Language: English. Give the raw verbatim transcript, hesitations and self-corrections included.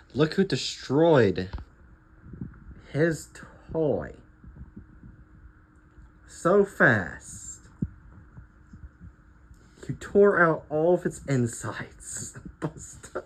Look who destroyed his toy so fast. You tore out all of its insides. Busta.